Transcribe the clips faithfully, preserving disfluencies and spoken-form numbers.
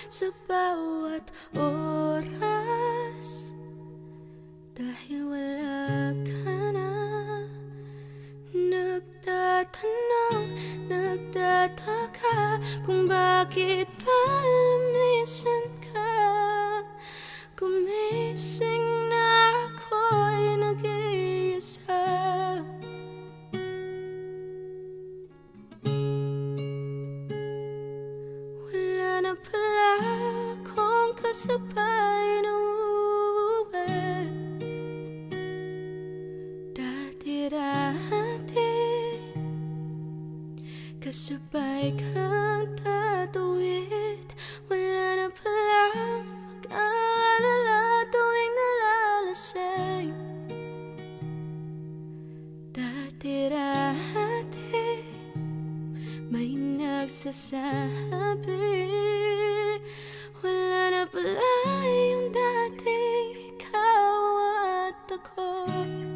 sa bawat oras. Dahil wala ka na, nagtatanong, nagtataka kung bakit pa lumisan ka. Gumising na ako'y nag-iisa. Wala na pala akong kasabay na uuwi. Dati-dati kasabay kang tatawid. Wala na palang mag-aalala tuwing nalalasing. Dati-dati may nagsasabi, wala na pala yung dating ikaw at ako.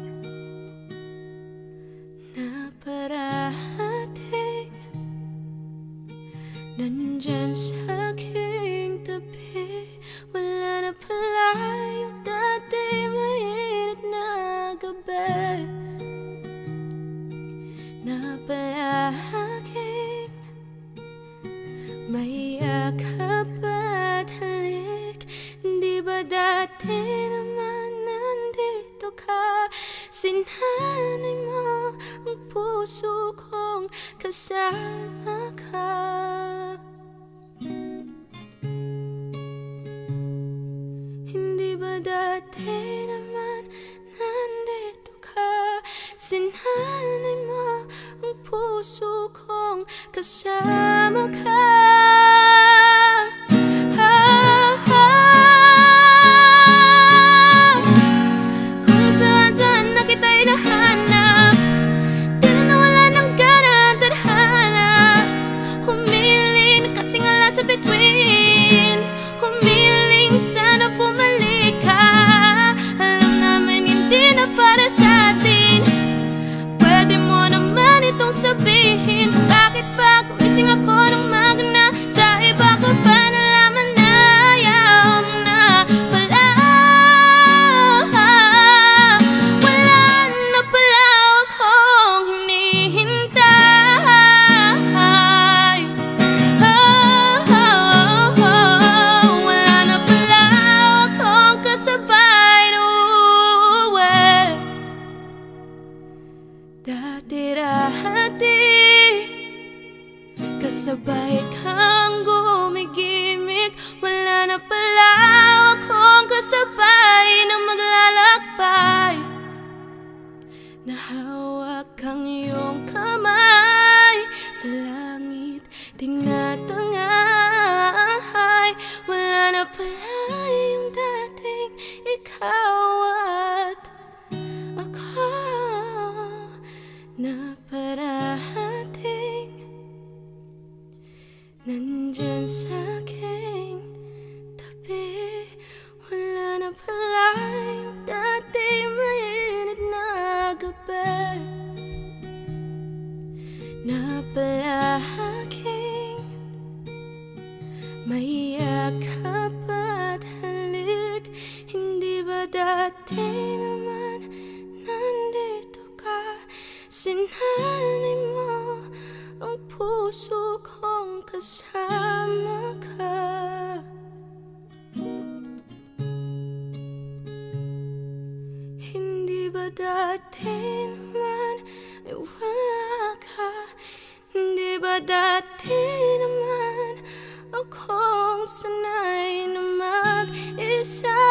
Na parating nandyan sa aking tabi. Wala na pala yung dati mainit na gabi. Na palaging may yakap at halik. Di ba dati naman nandito ka? Sinanay mo ang puso kong kasama ka. Hindi ba dati naman nandito ka? Sinanay mo ang puso kong kasama ka. Sabihin, bakit ba gumising ako ng magna? Sa iba ko pa nalaman na ayaw na pala. Wala na pala akong hinihintay. Oh, oh, oh, oh. Wala na pala akong kasabay na uuwi. Dati-dati kasabay kang gumigimik. Wala na pala akong kasabay na maglalakbay. Nahawak kang iyong kamay sa langit, tinatangay. Wala na pala yung dating ikaw at ako. Na parating nandyan sa aking tabi. Wala na pala yung dati mainit na gabi. Na palaging may yakap at halik. Hindi ba dati naman nandito ka? Sinanay mo ang puso kong kasama ka. Hindi ba dati naman ay wala ka? Hindi ba dati naman akong sanay na mag-isa?